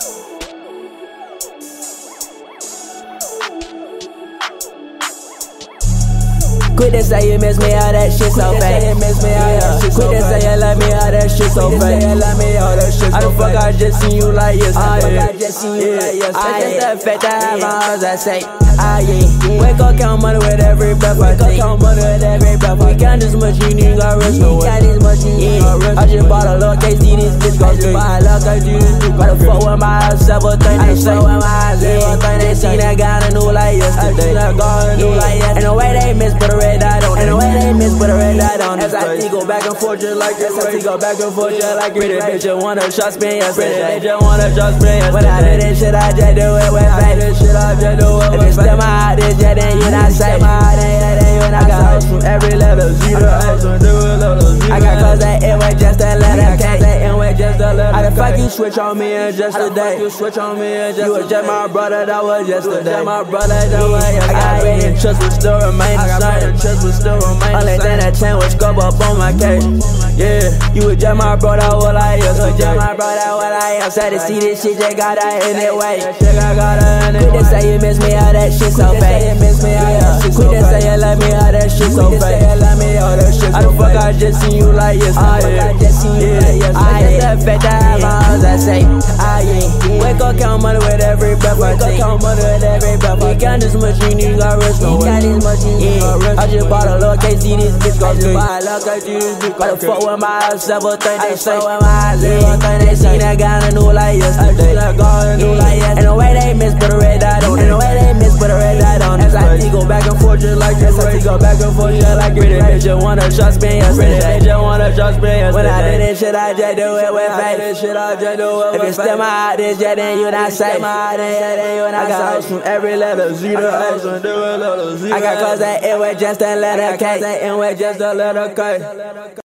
Quit to say you miss me, all that shit so fake. Quit to say you love me, all that shit so fake. I don't fuck, I just seen you like yesterday. I just the fact that I have my eyes, I say. Wake up, count money with every breath I take. We count this much, you need got rich no way. I just bought a little case, see this bitch go straight. Gotta fuck with my eyes, several things they say. They seen that guy in the new like yesterday. And the way they miss, put a red dot on it. As I see go back and forth just like this. Pretty bitch, you wanna shot spin yesterday. When I did this shit, I just do it with faith. If it's still my idea, yeah, then you not safe. I got hoes from every letter, zero. I got cause that N way just a letter K. I done fuck you switch on me in just a day. You was just my brother, that was yesterday. I got faith and trust will still remain the same. Only thing that changed was scope up on my case. Yeah, you was just my brother, what I am. Sad to see this shit, just got out in that way. Quit to say you miss me, all that shit so fake. Quit to say you love me, all that shit so fake. I don't fuck, I just seen you like yesterday. I just the fact that I have my eyes, I say. Wake up, count money with every breath I take. We count this much, you need got rich no way. I just bought a little case, see this bitch go straight. Gotta fuck with my eyes, several things they say. They seen that guy in the new like yesterday. And the way they miss, put a red dot on it. As I see go back and forth just like this. Pretty bitch, you wanna shot spin yesterday. When I did this shit, I just do it with faith. If it's still my ideas, yeah, then you not safe. I got hoes from every letter, zero. I got cause that N way just a letter K.